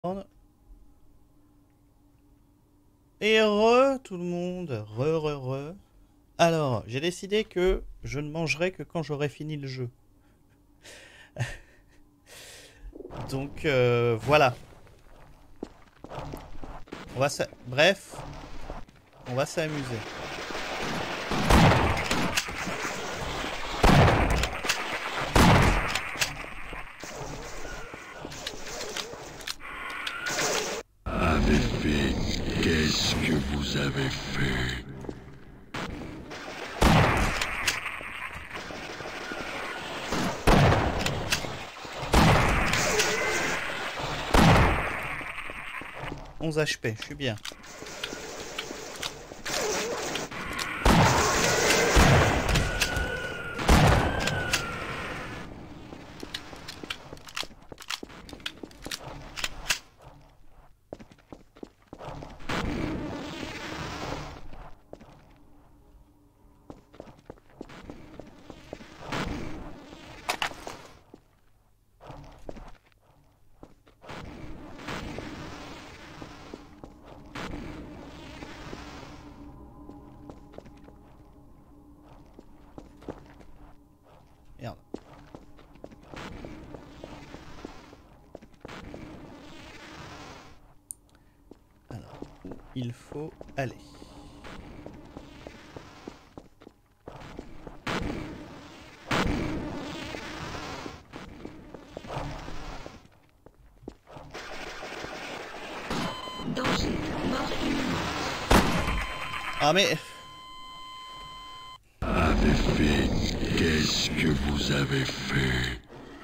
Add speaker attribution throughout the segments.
Speaker 1: Et tout le monde, re. Alors, j'ai décidé que je ne mangerai que quand j'aurai fini le jeu. Donc voilà. Bref, on va s'amuser.
Speaker 2: Avez fait, qu'est-ce que vous avez fait? «
Speaker 1: 11 HP, je suis bien. Merde. Alors, où il faut aller?
Speaker 3: Danger, mort imminente.
Speaker 1: Ah mais...
Speaker 2: Avez fait, qu'est-ce que vous avez fait?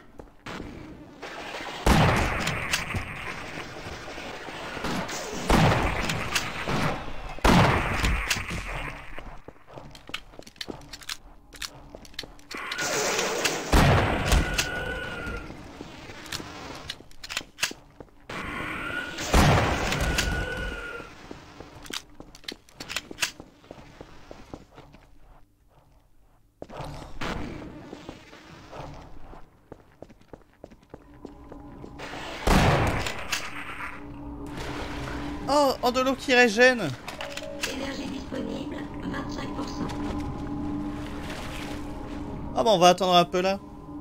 Speaker 1: Oh, de l'eau qui régène.
Speaker 3: Énergie disponible, 25%.
Speaker 1: Ah bon, on va attendre un peu là.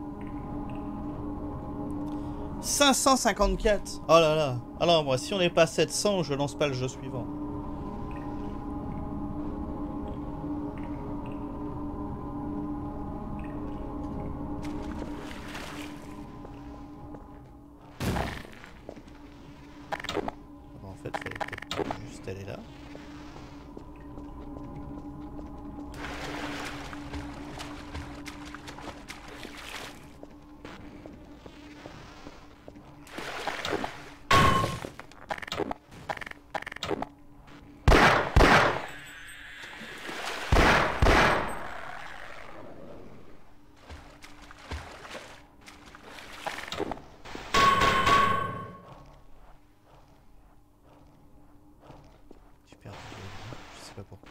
Speaker 1: 554. Oh là là. Alors moi, si on n'est pas à 700, je lance pas le jeu suivant. Bon, en fait, il fallait peut-être juste aller là. J'ai perdu, je sais pas pourquoi.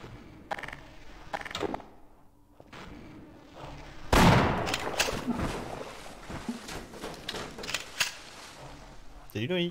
Speaker 1: Salut Loïc.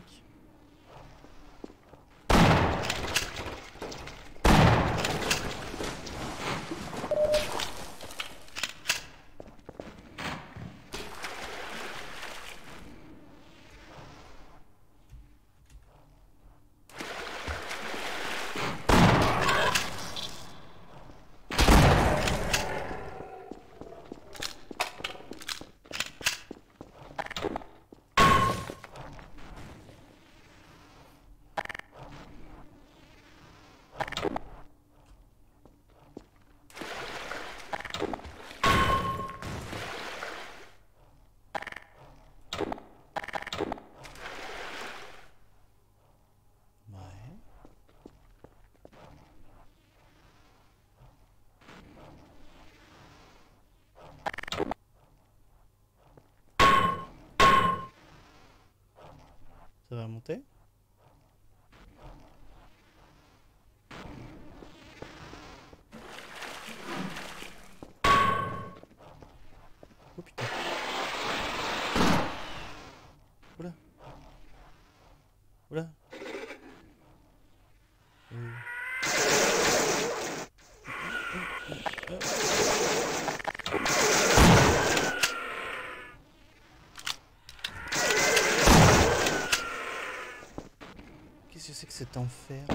Speaker 1: Ouais. Ça va monter? Oh putain. Oula. Oula. Qu'est-ce que c'est que cet enfer?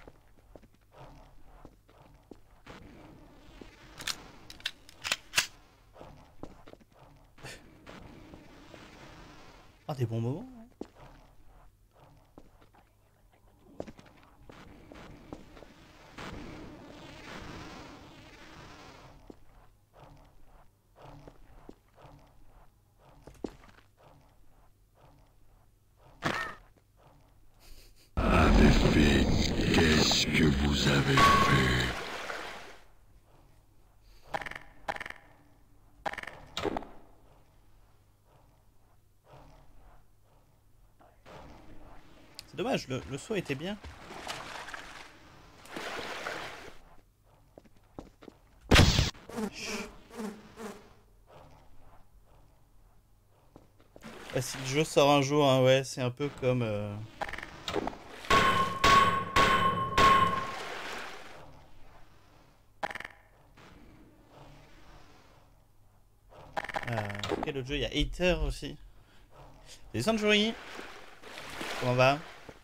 Speaker 1: Ah, des bons moments.
Speaker 2: Avez fait. Qu'est-ce que vous avez fait?
Speaker 1: C'est dommage, le saut était bien. Ah, si le jeu sort un jour, hein, ouais, c'est un peu comme... quel autre jeu? Il y a Hater aussi. Salut Sanjuri. Comment va?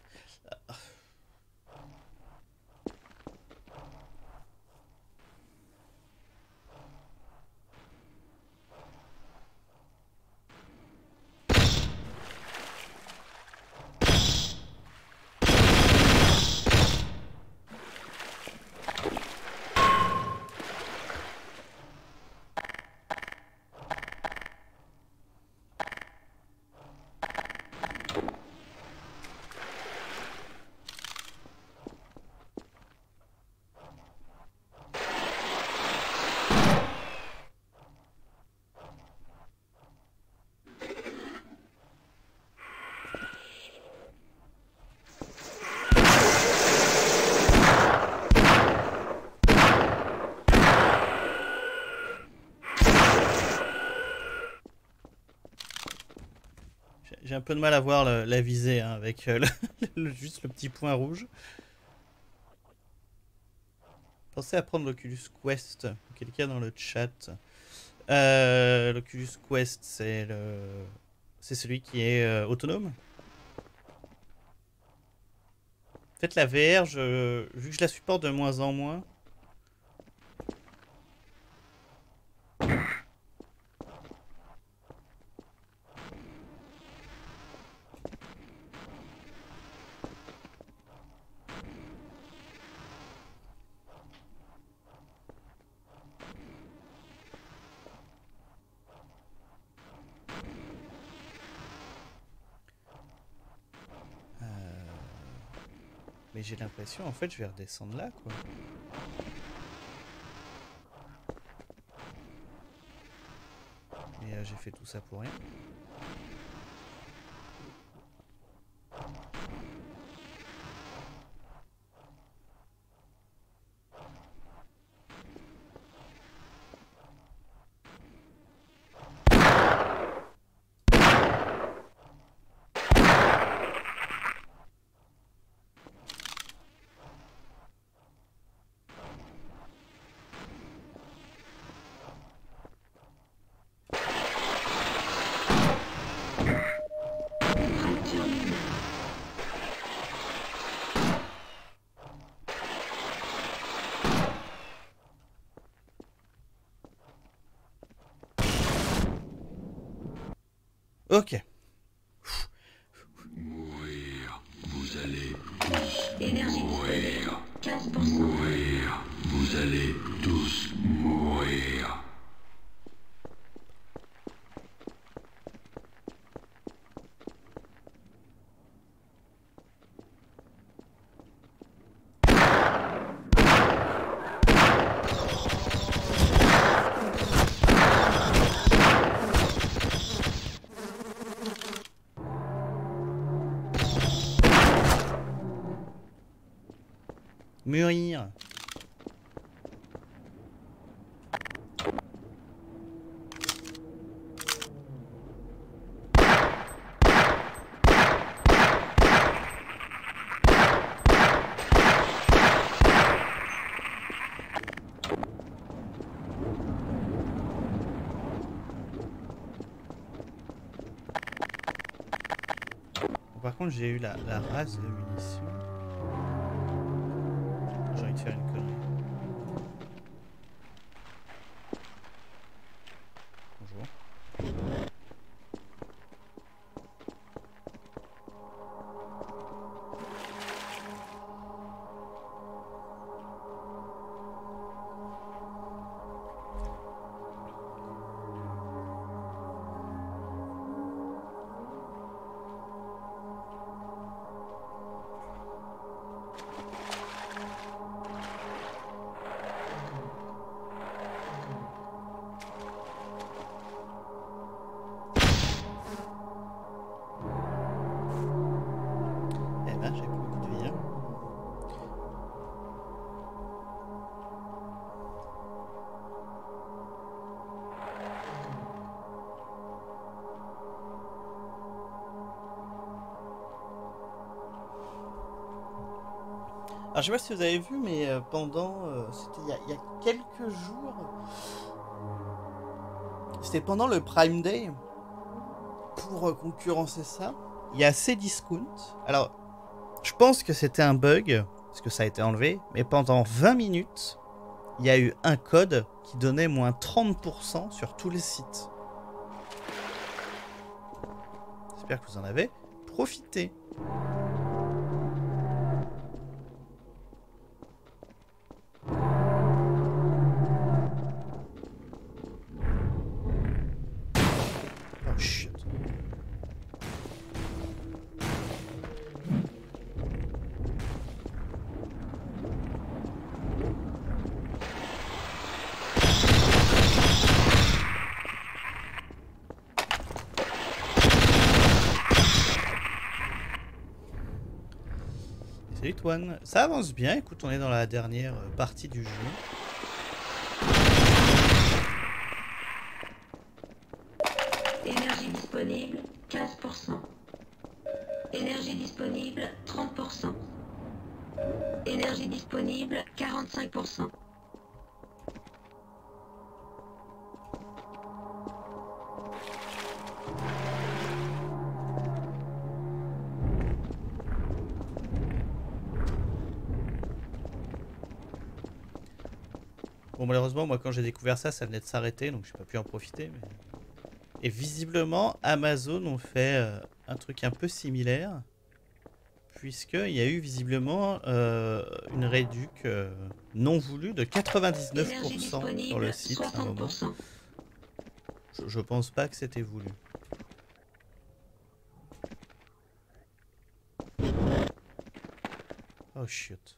Speaker 1: J'ai un peu de mal à voir la visée hein, avec juste le petit point rouge. Pensez à prendre l'Oculus Quest. Quelqu'un dans le chat. L'Oculus Quest, c'est celui qui est autonome. En fait, la VR, vu que je la supporte de moins en moins. Mais j'ai l'impression, en fait, je vais redescendre là, quoi. Mais j'ai fait tout ça pour rien. Ok.
Speaker 2: Mourir. Vous allez tous
Speaker 3: Énergie
Speaker 2: mourir.
Speaker 3: 15%.
Speaker 2: Mourir. Vous allez tous mourir.
Speaker 1: Mûrir. où j'ai eu la race de munitions. J'ai envie de faire une connerie. Bonjour. Eh ben, j'ai plus beaucoup de vie. Hein. Alors, je sais pas si vous avez vu, mais pendant. C'était il y a quelques jours. C'était pendant le Prime Day. Pour concurrencer ça, il y a Cdiscount. Alors, je pense que c'était un bug, parce que ça a été enlevé, mais pendant 20 minutes, il y a eu un code qui donnait moins 30% sur tous les sites. J'espère que vous en avez profité. Oh shit. Salut Toine, ça avance bien, écoute, on est dans la dernière partie du jeu.
Speaker 3: Énergie disponible, 15%. Énergie disponible, 30%. Énergie disponible, 45%.
Speaker 1: Bon, malheureusement, moi quand j'ai découvert ça, ça venait de s'arrêter, donc j'ai pas pu en profiter. Mais... Et visiblement, Amazon ont fait un truc un peu similaire, puisqu'il y a eu visiblement une réduc non voulue de 99% sur le site à un moment.
Speaker 3: 60%.
Speaker 1: Je pense pas que c'était voulu. Oh shit.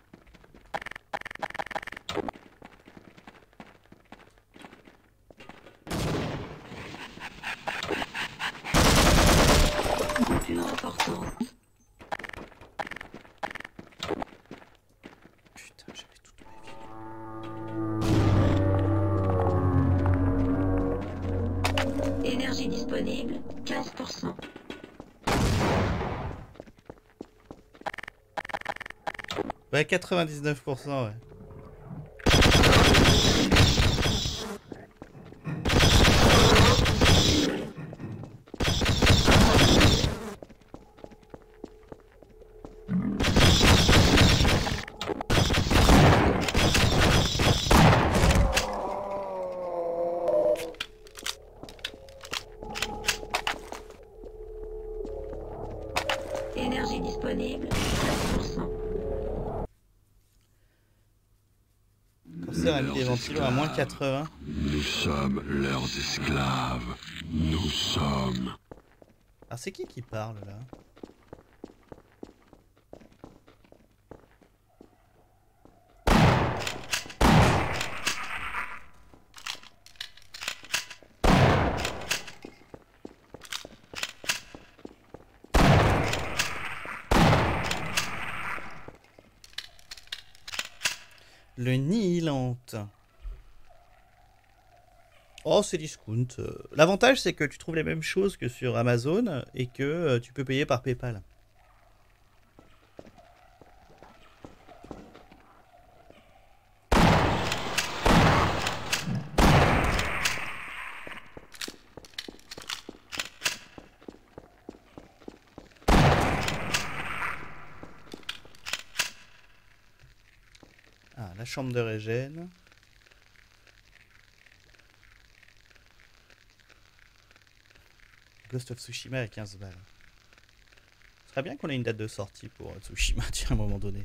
Speaker 3: Plus importante.
Speaker 1: Putain, j'avais toute ma vie.
Speaker 3: Énergie disponible, 15%.
Speaker 1: Ouais, 99%, ouais.
Speaker 3: Énergie disponible, 15%.
Speaker 1: Corsair a mis des ventilos à moins 80.
Speaker 2: Nous sommes leurs esclaves. Nous sommes.
Speaker 1: Alors c'est qui parle là? Le Nihilante. Oh, c'est discount. L'avantage, c'est que tu trouves les mêmes choses que sur Amazon et que tu peux payer par PayPal. la chambre de régène. Ghost of Tsushima à 15 balles. Ce serait bien qu'on ait une date de sortie pour Tsushima, tiens, à un moment donné.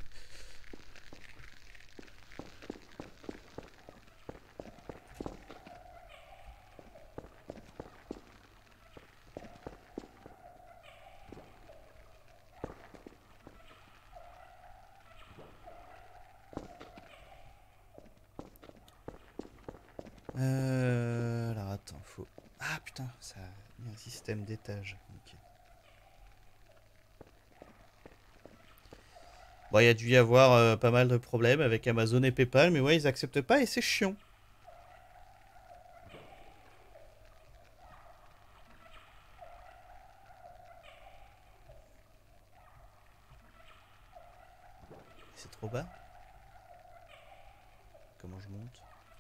Speaker 1: Alors attends, faut... Ah putain, ça a mis un système d'étage. Nickel. Bon, il y a dû y avoir pas mal de problèmes avec Amazon et PayPal, mais ouais, ils acceptent pas et c'est chiant. C'est trop bas. Comment je monte?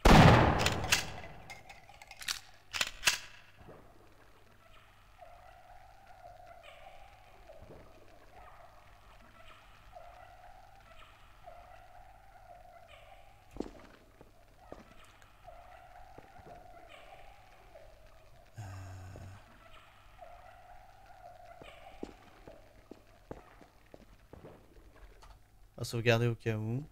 Speaker 1: On va sauvegarder au cas où.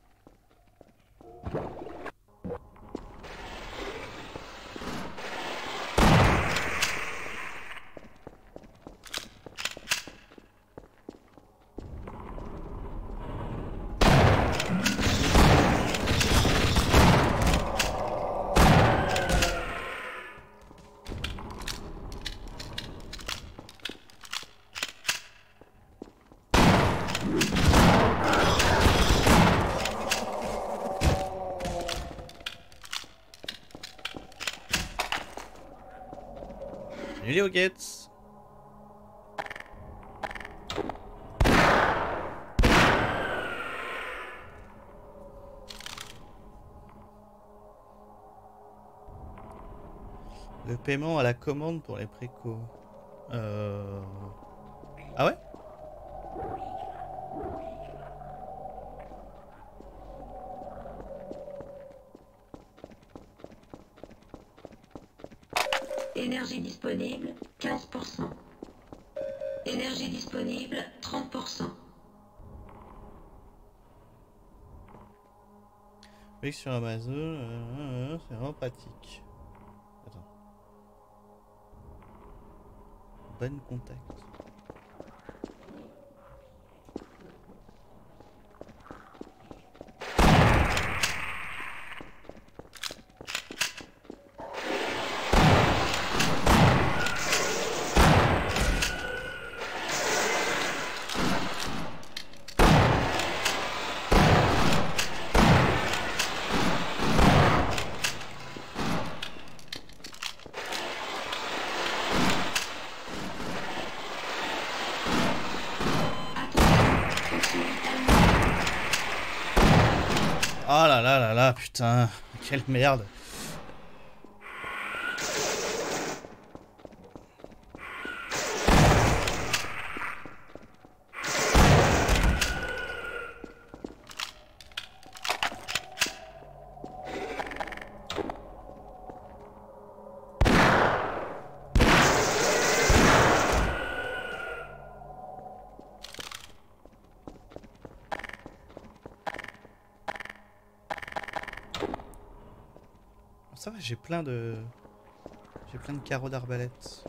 Speaker 1: Salut les Hoggets. Le paiement à la commande pour les précos. Ah ouais?
Speaker 3: Énergie disponible, 15%. Énergie disponible, 30%.
Speaker 1: Oui, sur Amazon, c'est vraiment pratique. Attends. Bonne contact. Oh là là là là, putain, quelle merde. Ça va, j'ai plein de carreaux d'arbalète.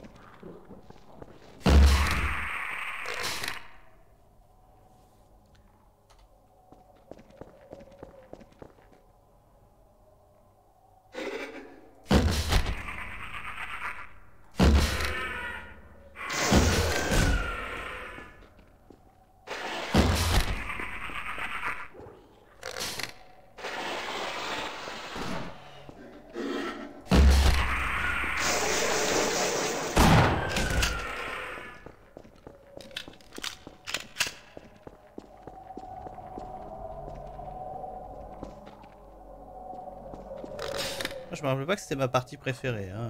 Speaker 1: Je me rappelle pas que c'était ma partie préférée, hein.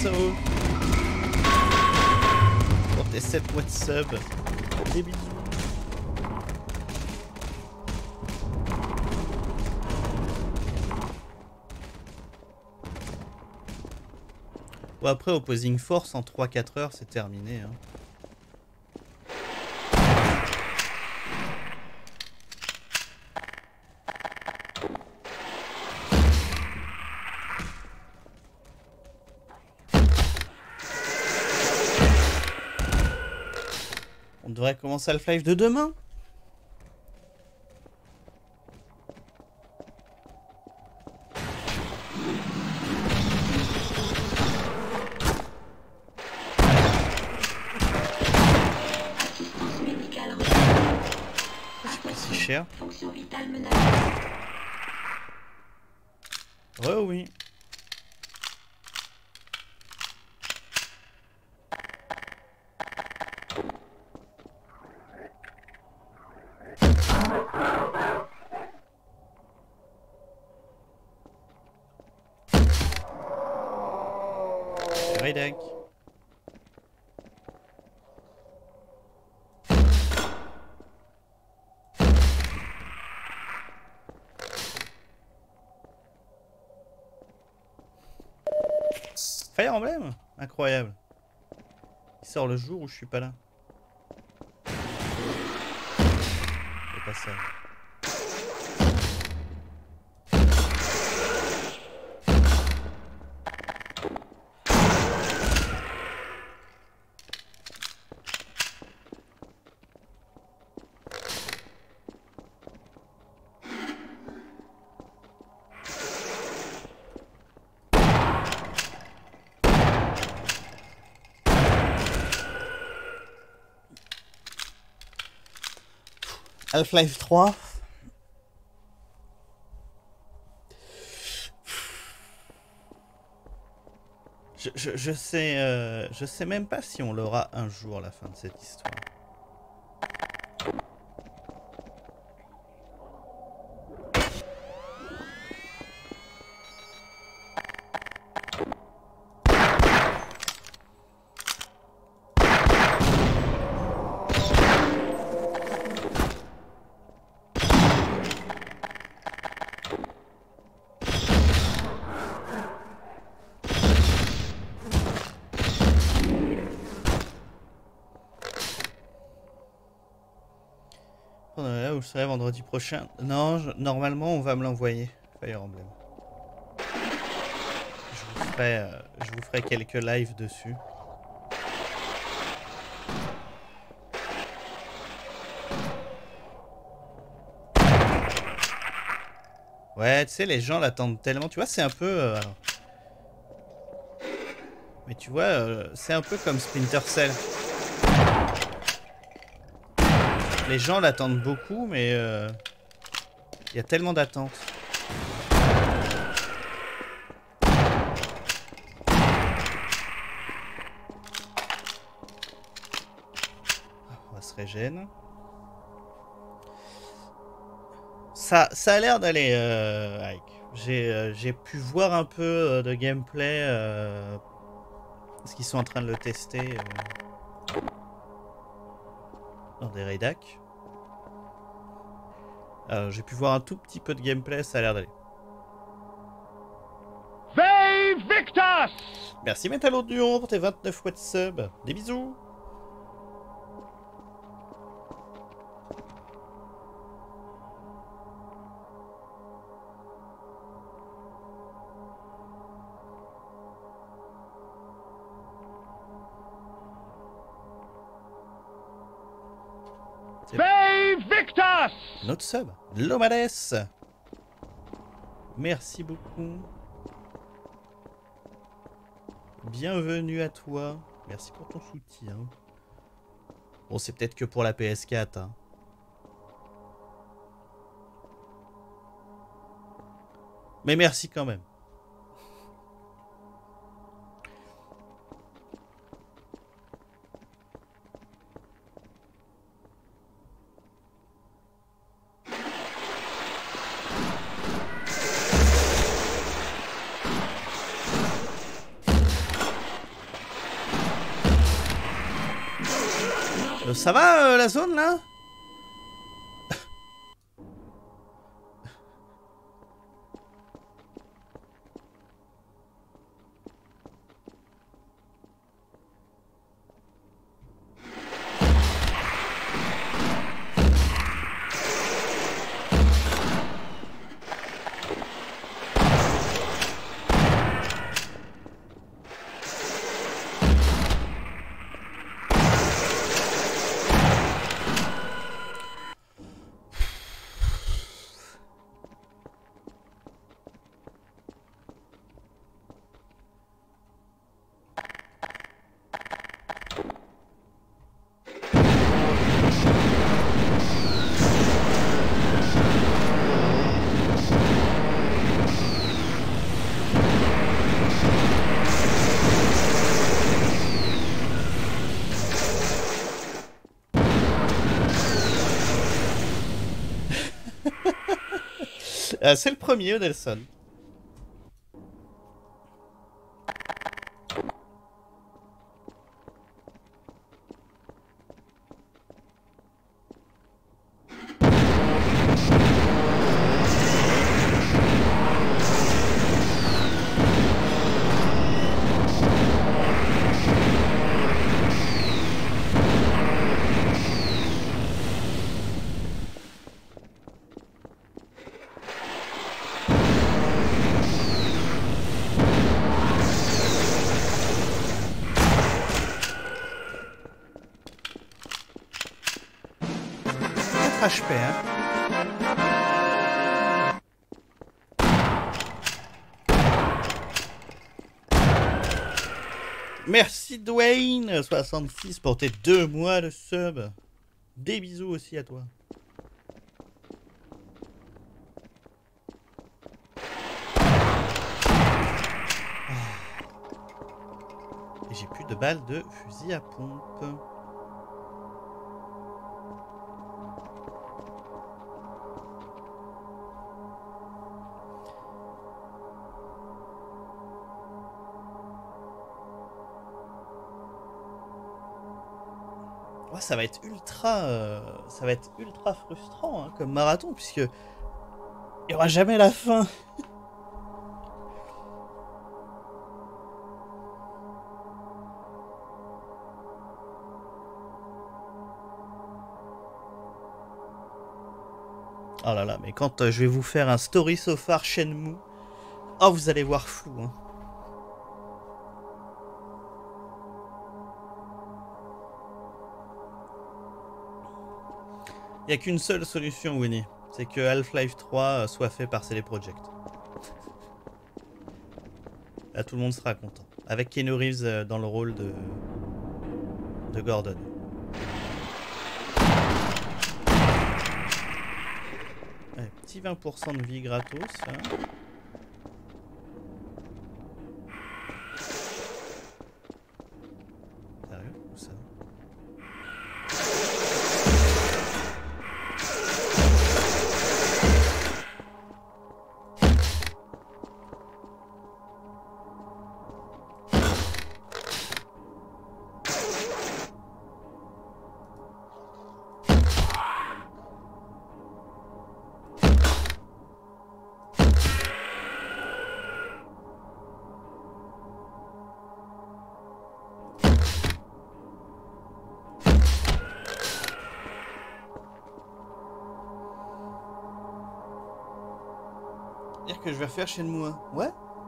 Speaker 1: Saul pour tes 7 mois de sub. Des bisous. Bon, après, Opposing Force en 3-4 heures, c'est terminé. Hein. On devrait commencer Half-Life de demain. Cher.
Speaker 3: Fonction vitale menacée.
Speaker 1: Oh oui. Rédac. Fire Emblem, incroyable. Il sort le jour où je suis pas là. C'est pas ça. Half-Life 3. Je sais même pas si on l'aura un jour la fin de cette histoire. Là où je serai vendredi prochain. Non, normalement on va me l'envoyer. Fire Emblem. Je vous ferai quelques lives dessus. Ouais, tu sais, les gens l'attendent tellement. Tu vois, c'est un peu... alors. Mais tu vois, c'est un peu comme Splinter Cell. Les gens l'attendent beaucoup, mais il y a tellement d'attentes. On va se régénérer. Ça a l'air d'aller, Ike. J'ai pu voir un peu de gameplay parce qu'ils sont en train de le tester dans des rédacs. J'ai pu voir un tout petit peu de gameplay, ça a l'air d'aller.
Speaker 4: Victus!
Speaker 1: Merci Metallodion pour tes 29 watts sub. Des bisous.
Speaker 4: Victus!
Speaker 1: Notre sub, Lomades. Merci beaucoup. Bienvenue à toi. Merci pour ton soutien. Bon, c'est peut-être que pour la PS4. Hein. Mais merci quand même. Ça va la zone là? C'est le premier, Nelson. HP, hein. Merci Dwayne66 pour tes 2 mois de sub. Des bisous aussi à toi. Et j'ai plus de balles de fusil à pompe. Ouais, ça va être ultra frustrant hein, comme marathon puisque il y aura jamais la fin. Oh là là, mais quand je vais vous faire un story so far Shenmue, oh vous allez voir flou hein. Il n'y a qu'une seule solution, Winnie. C'est que Half-Life 3 soit fait par CD Projekt. Là, tout le monde sera content. Avec Keanu Reeves dans le rôle de Gordon. Ouais, petit 20% de vie gratos. Hein. Sérieux? Où ça? Dire que je vais refaire Shenmue 1. Ouais.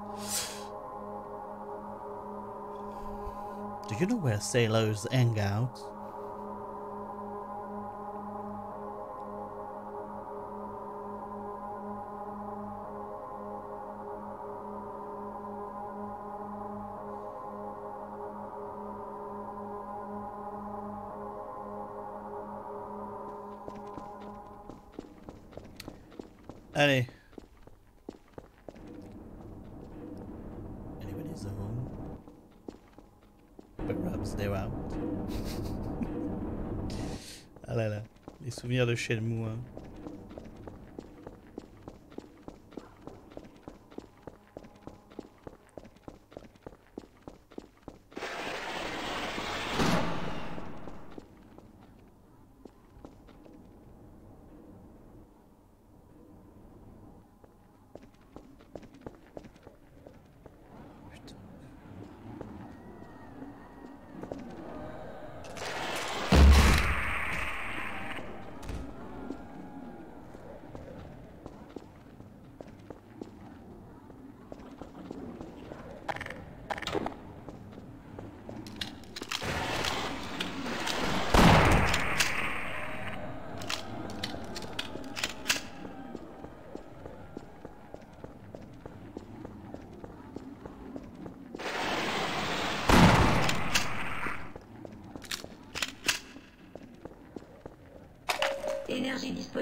Speaker 1: Do you know where sailors hang out? Allez. Anybody's home? Perhaps they're out. Ah là là, les souvenirs de Shenmue 1.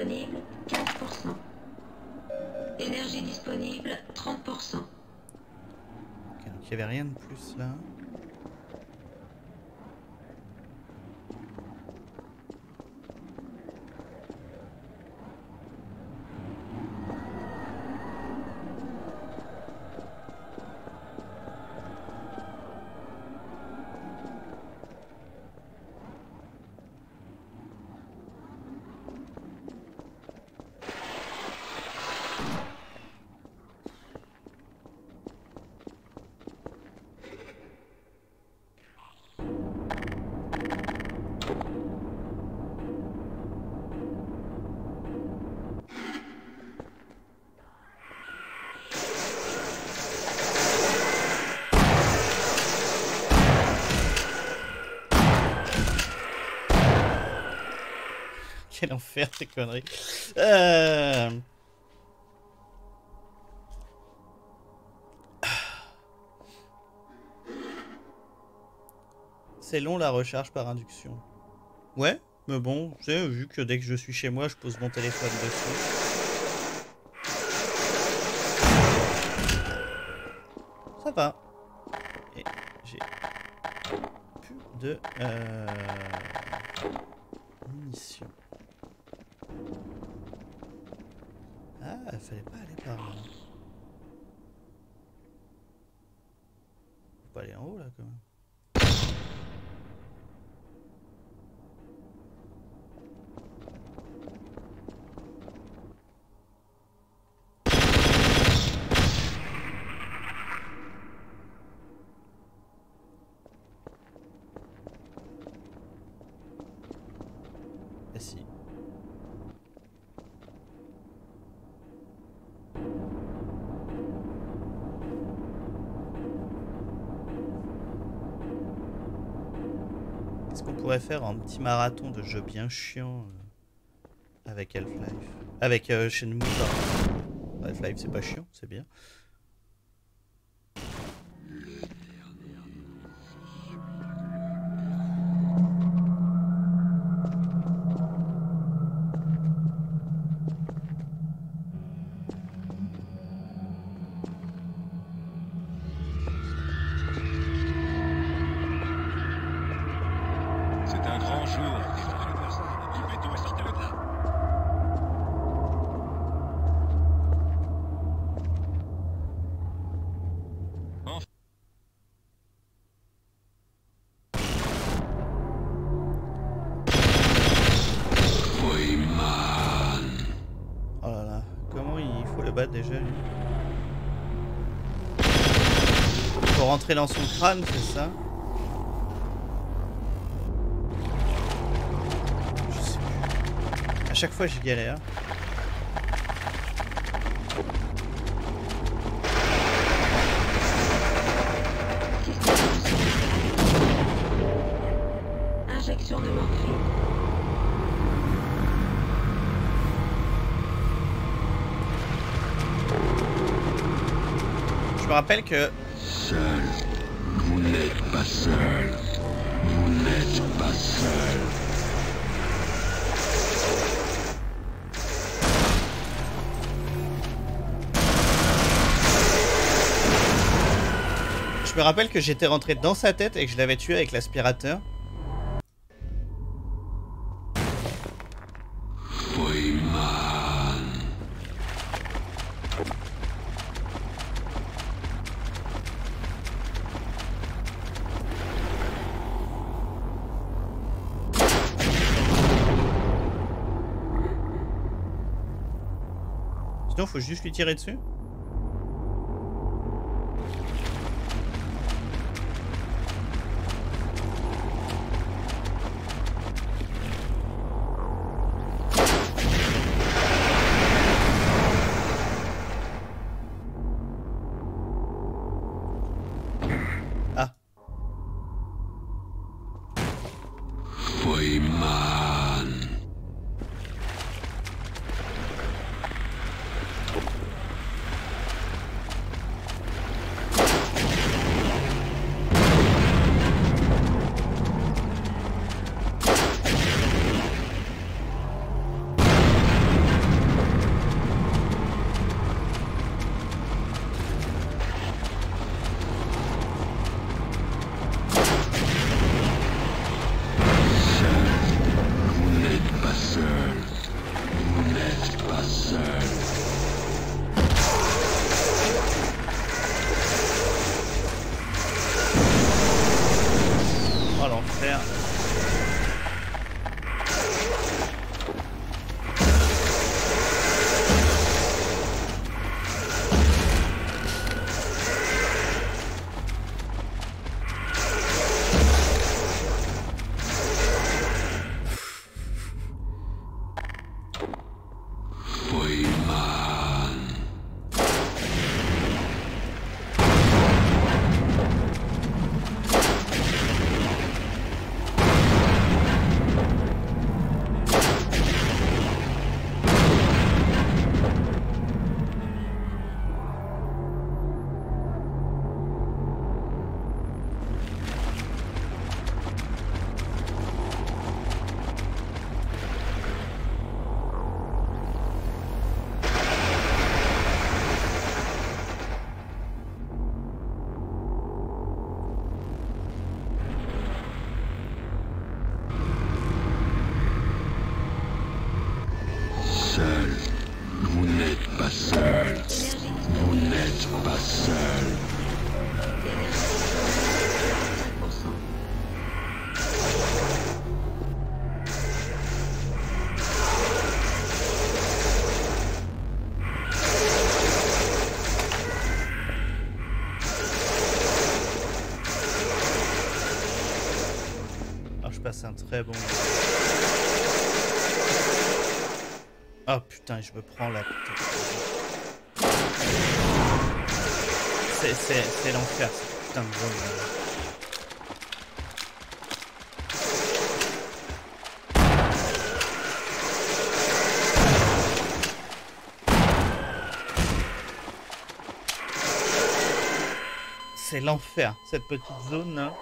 Speaker 3: disponible, 15%. Énergie disponible, 30%.
Speaker 1: Ok, donc il n'y avait rien de plus là. Quel enfer ces conneries. C'est long la recharge par induction. Ouais, mais bon, tu sais, vu que dès que je suis chez moi, je pose mon téléphone dessus. Ça va. Et j'ai plus de munitions. Ah, il fallait pas aller par là. Faut pas aller en haut là quand même. Ah si. Est-ce qu'on pourrait faire un petit marathon de jeux bien chiants avec Half-Life? Avec Shenmue, pardon. Half-Life c'est pas chiant, c'est bien.
Speaker 5: C'est un grand jour. Du béton et sortez-le de là.
Speaker 1: Oh là là, comment il faut le battre déjà lui? Faut rentrer dans son crâne, c'est ça? Je sais plus. À chaque fois j'y galère.
Speaker 3: Injection de morphine.
Speaker 1: Je me rappelle que
Speaker 2: Seul. Vous n'êtes pas seul. Vous n'êtes pas seul.
Speaker 1: je me rappelle que j'étais rentré dans sa tête et que je l'avais tué avec l'aspirateur.
Speaker 2: Freeman.
Speaker 1: Sinon faut juste lui tirer dessus.
Speaker 2: Freeman.
Speaker 1: c'est un très bon. Oh putain, je me prends la. C'est l'enfer, cette putain de zone. C'est l'enfer, cette petite zone là.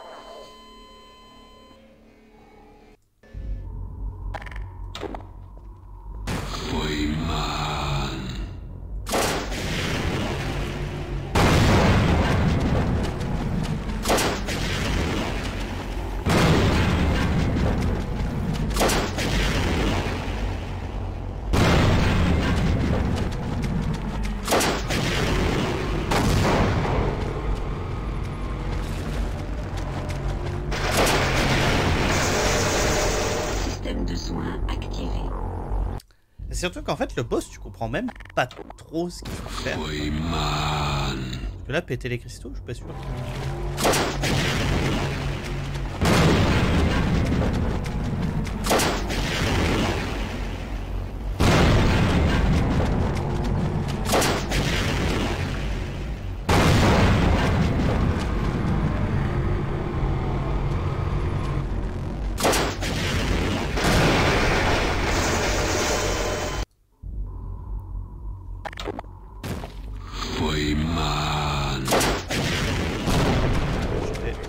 Speaker 3: Système de soins activé.
Speaker 1: Et surtout qu'en fait, le boss, tu comprends même pas trop ce qu'il faut faire.
Speaker 2: Freeman.
Speaker 1: Parce que là, péter les cristaux, je suis pas sûr.
Speaker 2: Freeman.
Speaker 1: Je vais-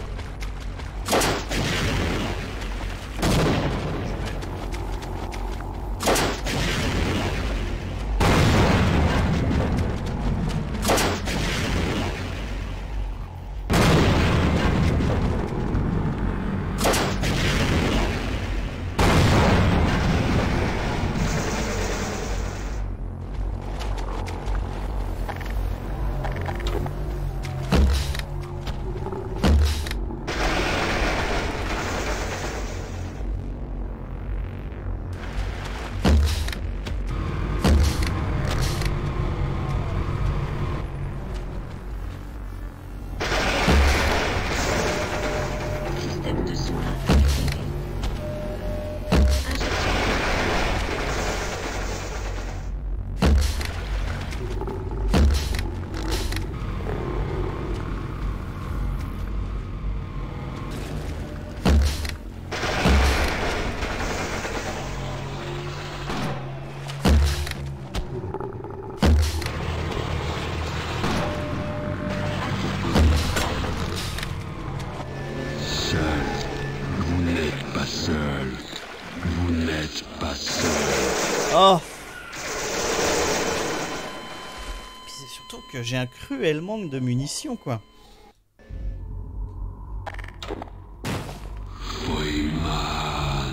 Speaker 3: Système de soins activé. Injection.
Speaker 2: Seul. Vous n'êtes pas seul. Vous n'êtes pas seul.
Speaker 1: Oh! Puis c'est surtout que j'ai un cruel manque de munitions, quoi.
Speaker 2: Freeman.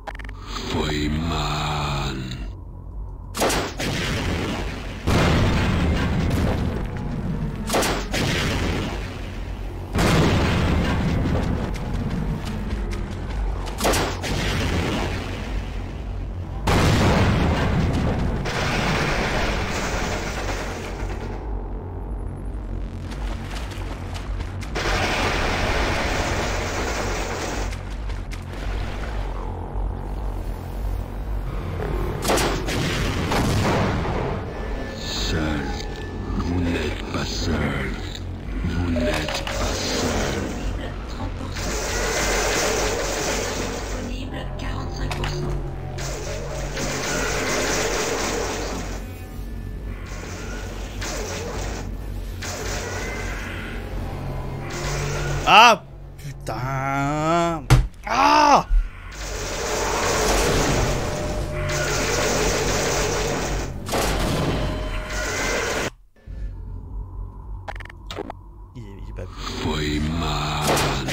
Speaker 2: Feuilleman. Seul. Vous n'êtes pas seul. Vous n'êtes pas seul.
Speaker 3: 30%. Disponible 45%.
Speaker 1: Ah putain. Ah. Il est pas bien.
Speaker 2: Feuilleman.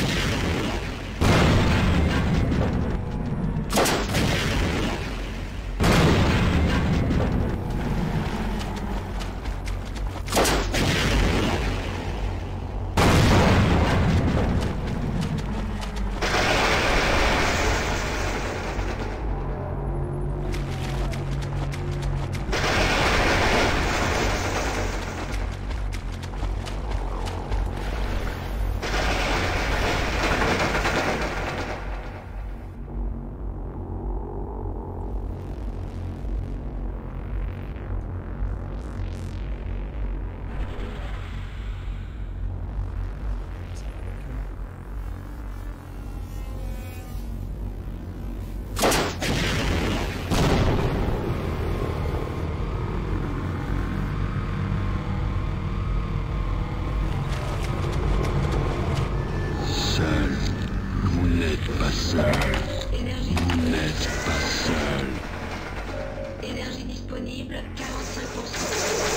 Speaker 2: Seul. Vous n'êtes pas seul.
Speaker 3: Énergie
Speaker 2: Vous
Speaker 3: disponible.
Speaker 2: n'êtes pas seul.
Speaker 3: Énergie disponible 45%.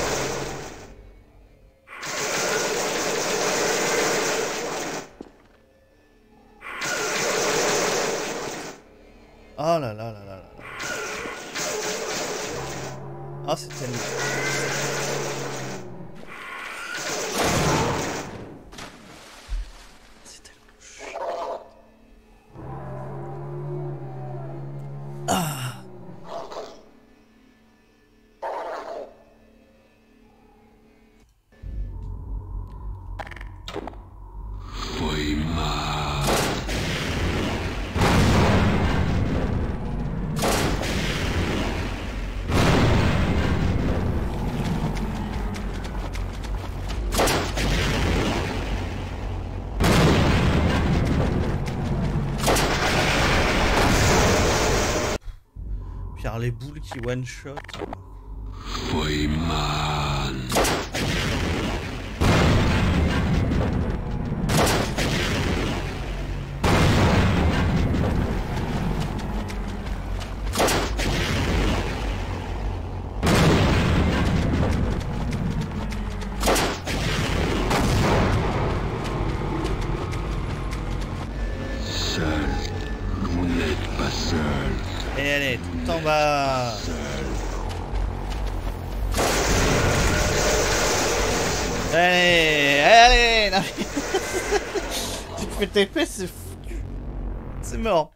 Speaker 1: Oh là là là là là là. Ah, c'est tellement... C'est tellement chiant. Ah.
Speaker 2: Feuilleman.
Speaker 1: Puis alors les boules qui one shot.
Speaker 2: Feuilleman. Seul. Vous n'êtes pas seul.
Speaker 1: Et allez, tout en bas. Allez, allez, non, mais... Tu te fais TP, c'est foutu. C'est mort.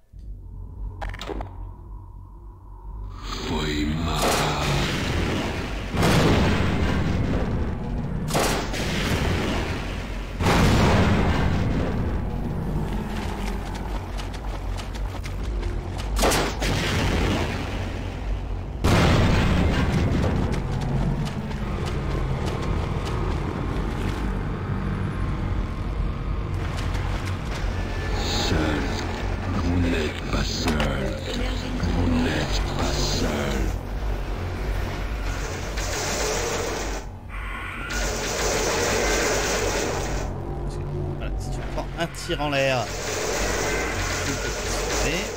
Speaker 2: Feuilleman. Seul. Vous n'êtes pas seul.
Speaker 3: Énergie
Speaker 2: Vous n'êtes pas seul.
Speaker 1: Voilà, si tu prends un tir en l'air, tu peux te sauver.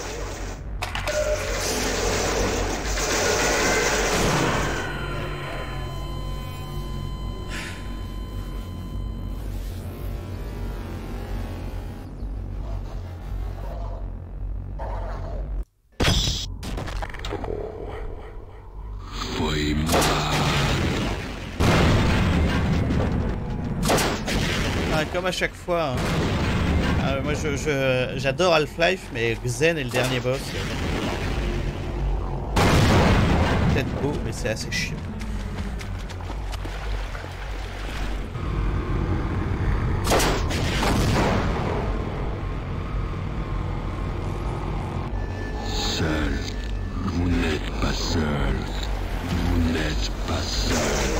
Speaker 1: comme à chaque fois. Hein. Moi, j'adore Half-Life, mais Xen est le dernier boss. Peut-être beau, mais c'est assez chiant.
Speaker 2: Seul. Vous n'êtes pas seul. Vous n'êtes pas seul.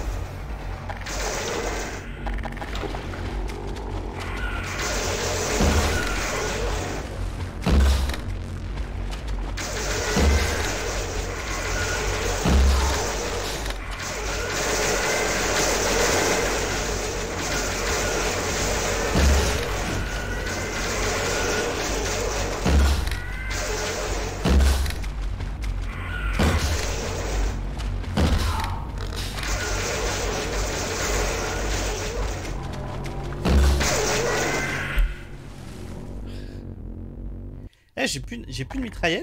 Speaker 1: Eh, j'ai plus de mitraillette.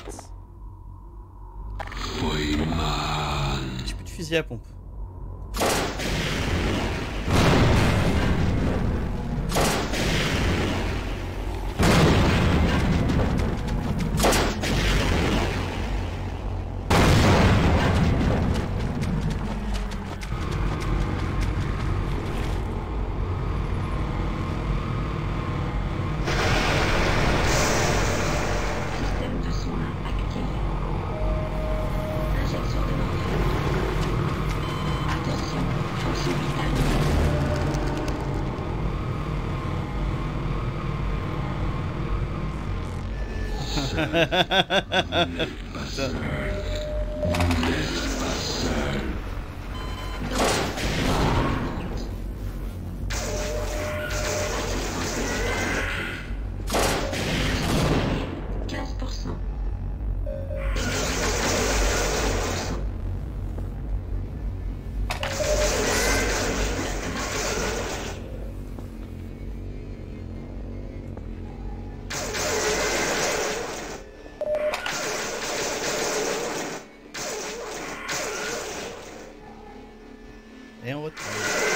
Speaker 2: Freeman.
Speaker 1: J'ai plus de fusil à pompe.
Speaker 3: Système de soins activé. Injection de morphine. Attention, fonction vitale.
Speaker 2: Pas seul. Vous n'êtes pas seul.
Speaker 3: Assistance médicale. 15%.
Speaker 1: Et on retourne.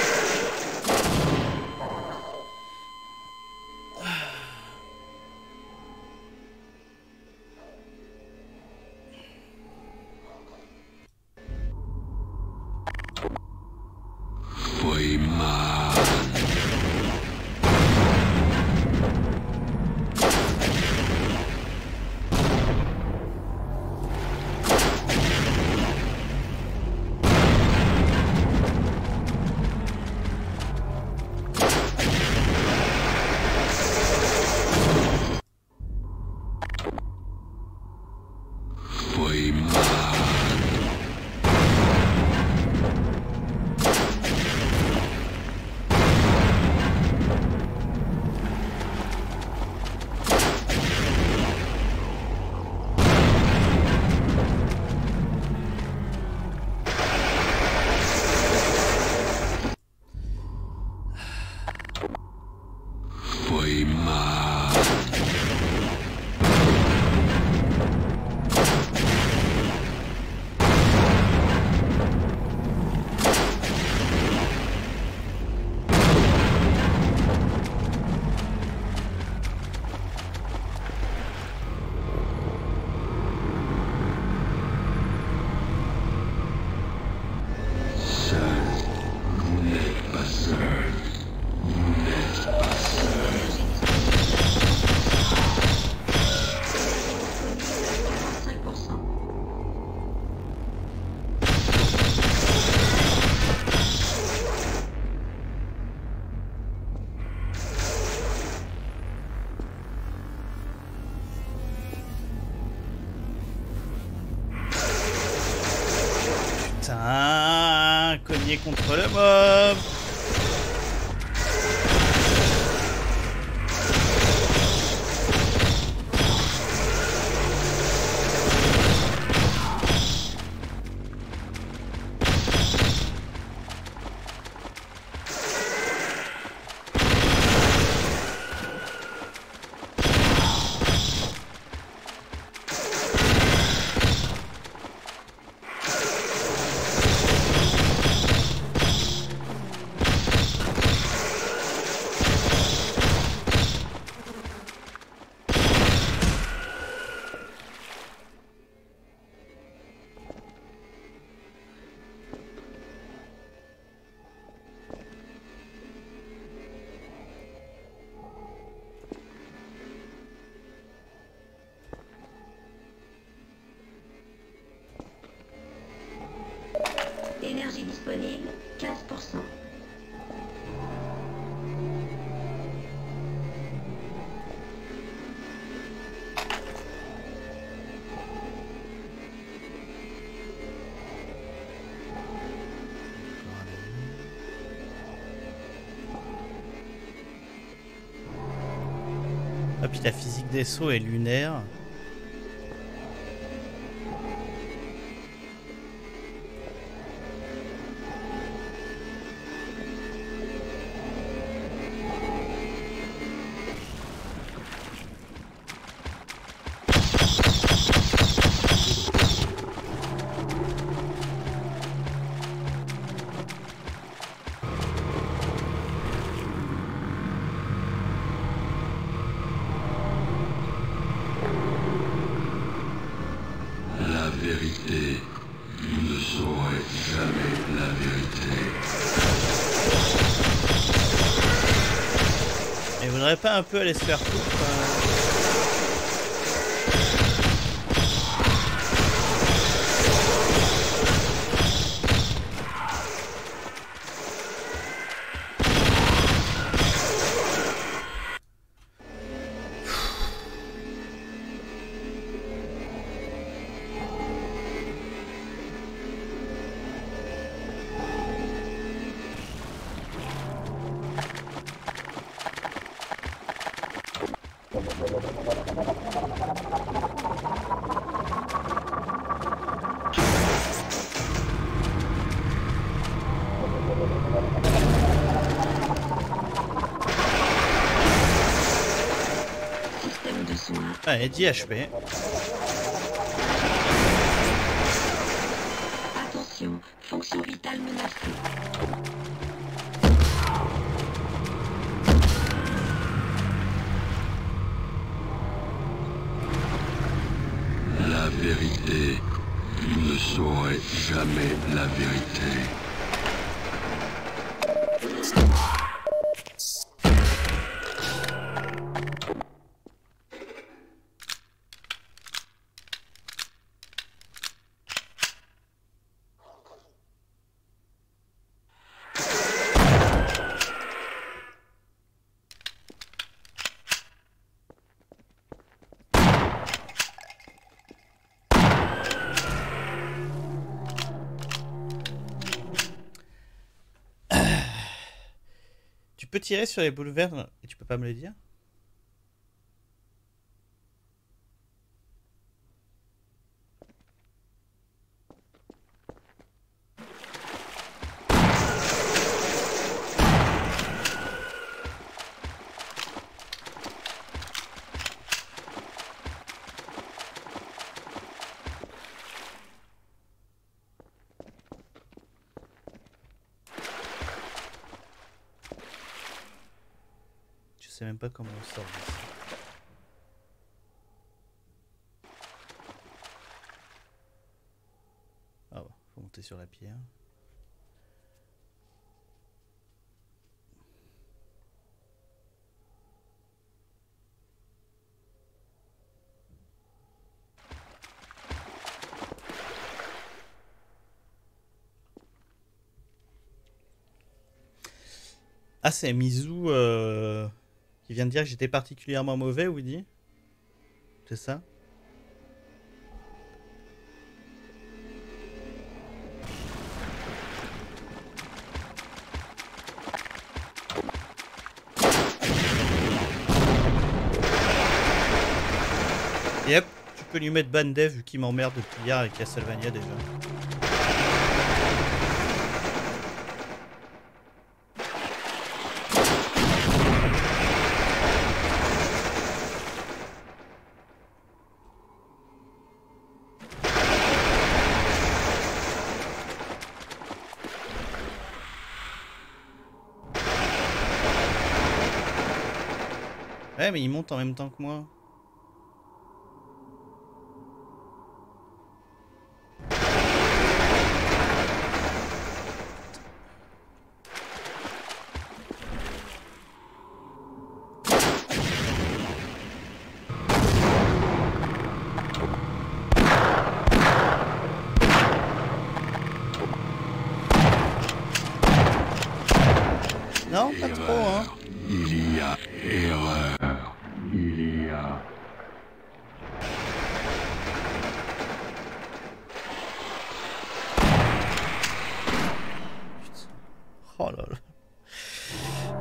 Speaker 2: Freeman.
Speaker 1: Putain, cogner contre le mob.
Speaker 3: disponible, 15%.
Speaker 1: Ah, puis la physique des sauts est lunaire.
Speaker 2: La vérité. Vous ne saurez jamais la vérité.
Speaker 1: Et vous voudrez pas un peu aller se faire foutre
Speaker 3: Système de soins.
Speaker 1: Allez, 10 HP.
Speaker 3: Attention, fonction vitale menacée.
Speaker 2: La vérité. Vous ne saurez jamais la vérité. Tu peux tirer sur les boules vertes et tu peux pas me le dire? Je sais même pas comment on sort d'ici. Ah bah, faut monter sur la pierre. Ah, c'est Mizou qui vient de dire que j'étais particulièrement mauvais, Woody. C'est ça? Yep, tu peux lui mettre ban dev vu qu'il m'emmerde depuis hier avec Castlevania déjà. Ouais, mais il monte en même temps que moi.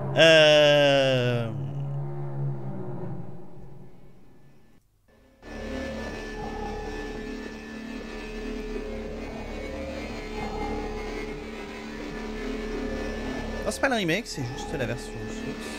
Speaker 1: Non, c'est pas le remake, c'est juste la version source.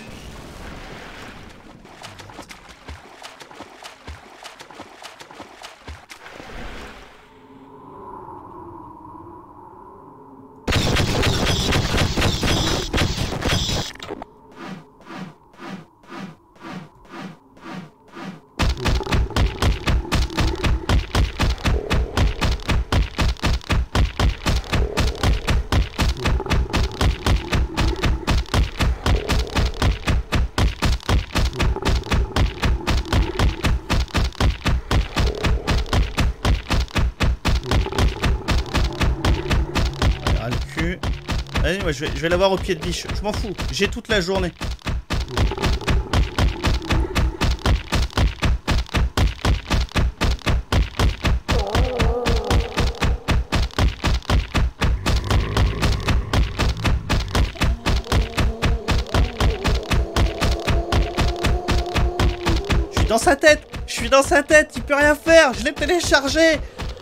Speaker 1: Allez, moi je vais l'avoir au pied de biche. Je m'en fous. J'ai toute la journée. Je suis dans sa tête. Je suis dans sa tête. Il peut rien faire. Je l'ai téléchargé.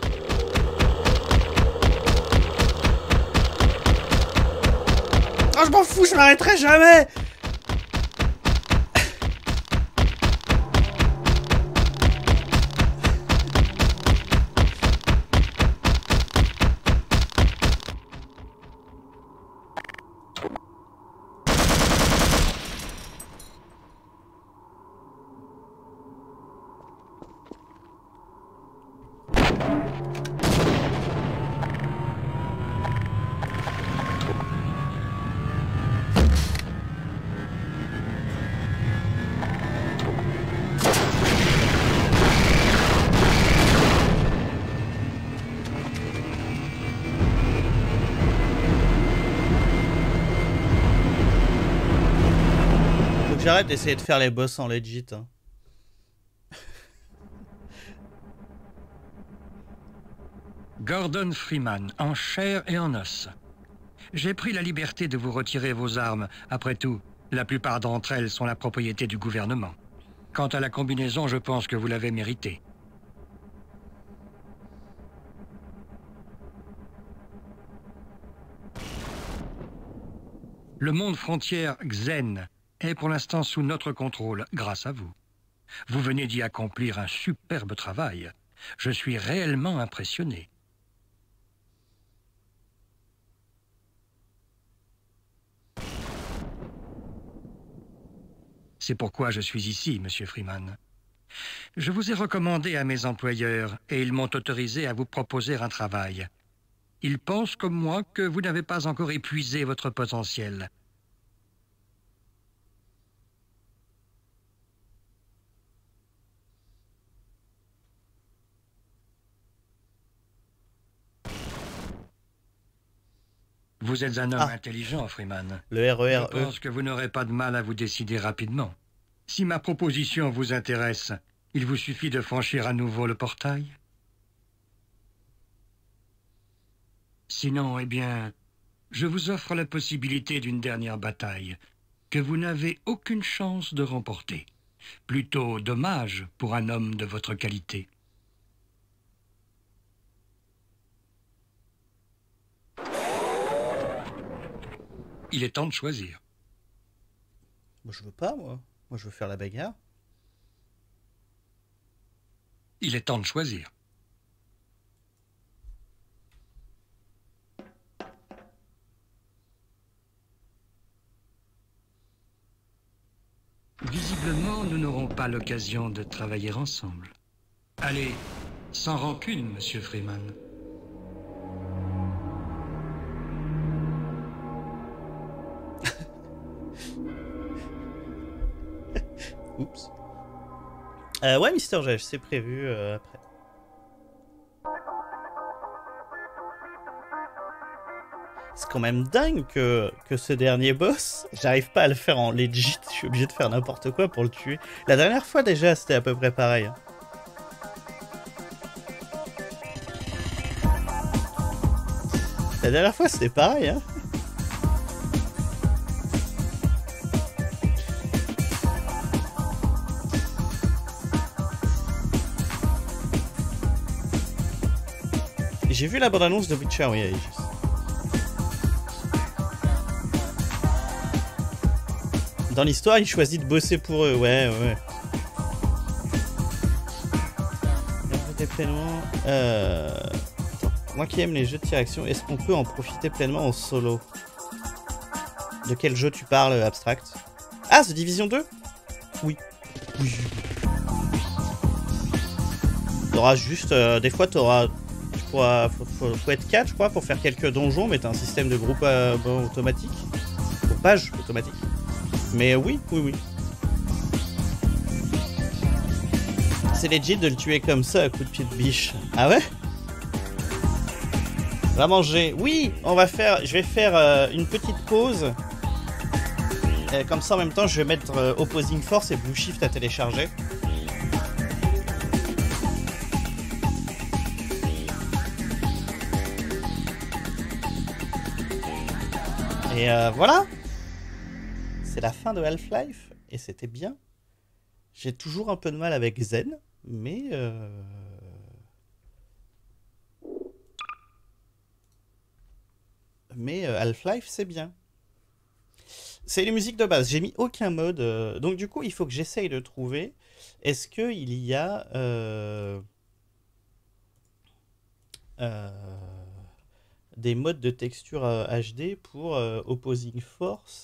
Speaker 1: Oh, je m'en fous, je m'arrêterai jamais. J'arrête d'essayer de faire les boss en legit. Hein.
Speaker 6: Gordon Freeman, en chair et en os. J'ai pris la liberté de vous retirer vos armes. Après tout, la plupart d'entre elles sont la propriété du gouvernement. Quant à la combinaison, je pense que vous l'avez méritée. Le monde frontière Xen est pour l'instant sous notre contrôle, grâce à vous. Vous venez d'y accomplir un superbe travail. Je suis réellement impressionné. C'est pourquoi je suis ici, Monsieur Freeman. Je vous ai recommandé à mes employeurs et ils m'ont autorisé à vous proposer un travail. Ils pensent comme moi que vous n'avez pas encore épuisé votre potentiel. Vous êtes un homme intelligent, Freeman.
Speaker 1: Le RERE.
Speaker 6: Je pense que vous n'aurez pas de mal à vous décider rapidement. Si ma proposition vous intéresse, il vous suffit de franchir à nouveau le portail. Sinon, eh bien, je vous offre la possibilité d'une dernière bataille que vous n'avez aucune chance de remporter. Plutôt dommage pour un homme de votre qualité. Il est temps de choisir.
Speaker 1: Moi, je veux pas, moi. Moi, je veux faire la bagarre.
Speaker 6: Il est temps de choisir. Visiblement, nous n'aurons pas l'occasion de travailler ensemble. Allez, sans rancune, Monsieur Freeman.
Speaker 1: Oups. Ouais, Mister J, c'est prévu après. C'est quand même dingue que ce dernier boss, j'arrive pas à le faire en legit. Je suis obligé de faire n'importe quoi pour le tuer. La dernière fois déjà, c'était à peu près pareil. Hein. La dernière fois, c'était pareil. Hein. J'ai vu la bande-annonce de Witcher, oui, Aegis. Dans l'histoire, il choisit de bosser pour eux, ouais. Moi qui aime les jeux de tir-action, est-ce qu'on peut en profiter pleinement en solo? De quel jeu tu parles, Abstract? Ah, The Division 2? Oui. T'auras juste... des fois, t'auras... Faut être 4, je crois, pour faire quelques donjons, mais t'as un système de groupe automatique. Groupage automatique. Mais oui. C'est legit de le tuer comme ça à coup de pied de biche. Ah ouais? Va manger. Oui, je vais faire une petite pause. Comme ça en même temps je vais mettre Opposing Force et Blue Shift à télécharger. Et voilà. C'est la fin de Half-Life et c'était bien. J'ai toujours un peu de mal avec Zen, mais Half-Life c'est bien. C'est les musiques de base, j'ai mis aucun mode. Donc du coup il faut que j'essaye de trouver. Est-ce qu'il y a des modes de texture HD pour Opposing Force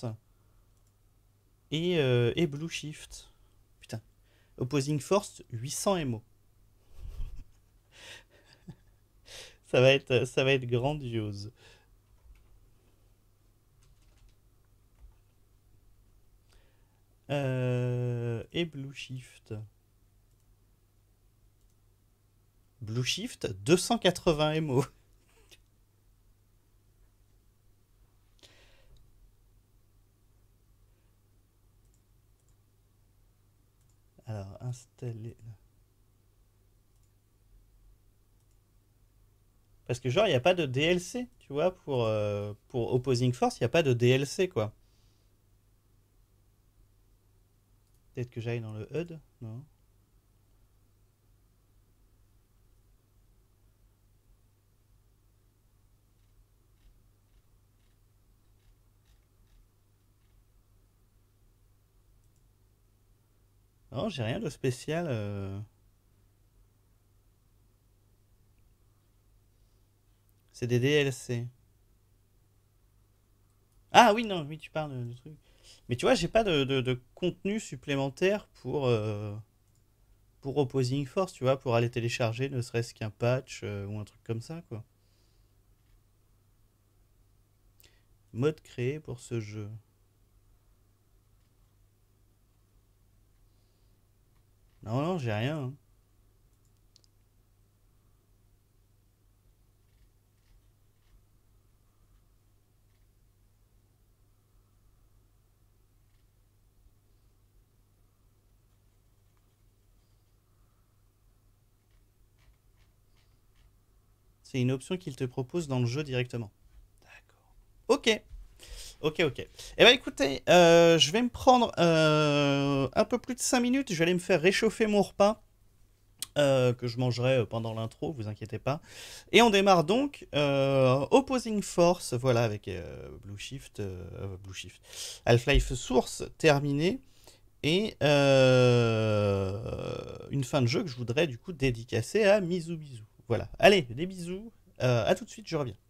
Speaker 1: et Blue Shift? Putain. Opposing Force 800 MO. ça va être grandiose. Et Blue Shift. Blue Shift 280 MO. Alors, installer. Parce que genre, il n'y a pas de DLC, tu vois, pour Opposing Force, il n'y a pas de DLC, quoi. Peut-être que j'aille dans le HUD, non? Non, j'ai rien de spécial. C'est des DLC. Ah oui, non, oui, tu parles de trucs. Mais tu vois, j'ai pas de contenu supplémentaire pour Opposing Force, tu vois, pour aller télécharger ne serait-ce qu'un patch ou un truc comme ça, quoi. Mode créé pour ce jeu. Non, j'ai rien. Hein. C'est une option qu'il te propose dans le jeu directement. D'accord. Ok. Eh ben écoutez, je vais me prendre un peu plus de 5 minutes. Je vais aller me faire réchauffer mon repas. Que je mangerai pendant l'intro, vous inquiétez pas. Et on démarre donc Opposing Force, voilà, avec Blue Shift, Half-Life Source terminé. Et une fin de jeu que je voudrais du coup dédicacer à Mizu Bisou. Voilà, allez, des bisous, à tout de suite, je reviens.